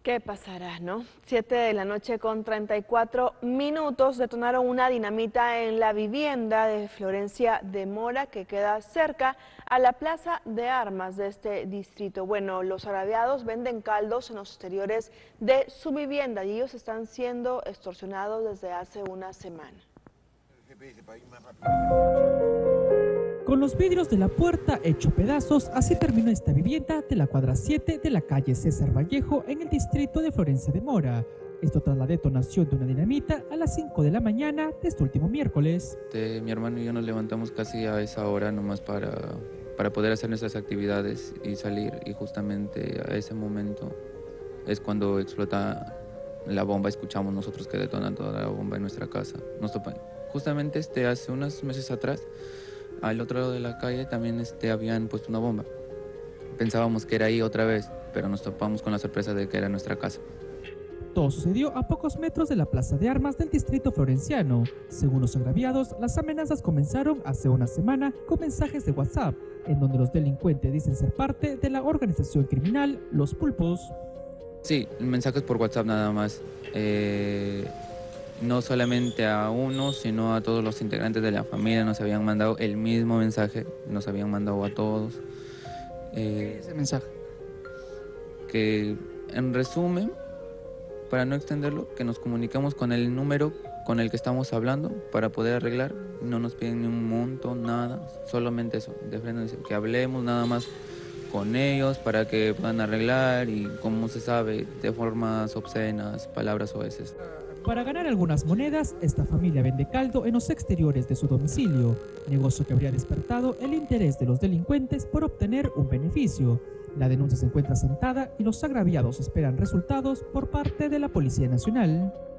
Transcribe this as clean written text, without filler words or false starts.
¿Qué pasará, no? 7 de la noche con 34 minutos detonaron una dinamita en la vivienda de Florencia de Mora, que queda cerca a la plaza de armas de este distrito. Bueno, los agraviados venden caldos en los exteriores de su vivienda y ellos están siendo extorsionados desde hace una semana. Con los vidrios de la puerta hecho pedazos, así terminó esta vivienda de la cuadra 7 de la calle César Vallejo en el distrito de Florencia de Mora. Esto tras la detonación de una dinamita a las 5 de la mañana de este último miércoles. Mi hermano y yo nos levantamos casi a esa hora nomás para poder hacer nuestras actividades y salir, y justamente a ese momento es cuando explota la bomba. Escuchamos nosotros que detonan toda la bomba en nuestra casa. Nos topan. Justamente hace unos meses atrás, al otro lado de la calle también habían puesto una bomba. Pensábamos que era ahí otra vez, pero nos topamos con la sorpresa de que era nuestra casa. Todo sucedió a pocos metros de la plaza de armas del distrito florenciano. Según los agraviados, las amenazas comenzaron hace una semana con mensajes de WhatsApp, en donde los delincuentes dicen ser parte de la organización criminal Los Pulpos. Sí, mensajes por WhatsApp nada más. No solamente a uno, sino a todos los integrantes de la familia nos habían mandado el mismo mensaje, nos habían mandado a todos. ¿Qué es ese mensaje? Que en resumen, para no extenderlo, que nos comunicamos con el número con el que estamos hablando para poder arreglar. No nos piden ni un monto, nada, solamente eso. De frente dicen que hablemos nada más con ellos para que puedan arreglar, y como se sabe, de formas obscenas, palabras soeces. Para ganar algunas monedas, esta familia vende caldo en los exteriores de su domicilio, negocio que habría despertado el interés de los delincuentes por obtener un beneficio. La denuncia se encuentra sentada y los agraviados esperan resultados por parte de la Policía Nacional.